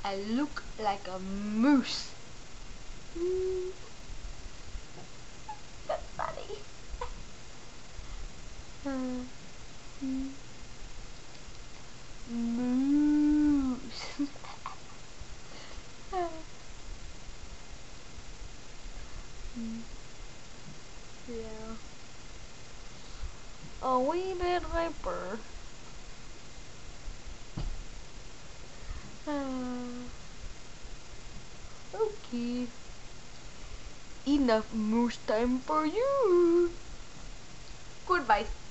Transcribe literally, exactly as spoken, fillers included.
I look like a moose. That's funny. uh, moose. Yeah. A wee bit hyper. Uh, okay. Enough moose time for you. Goodbye.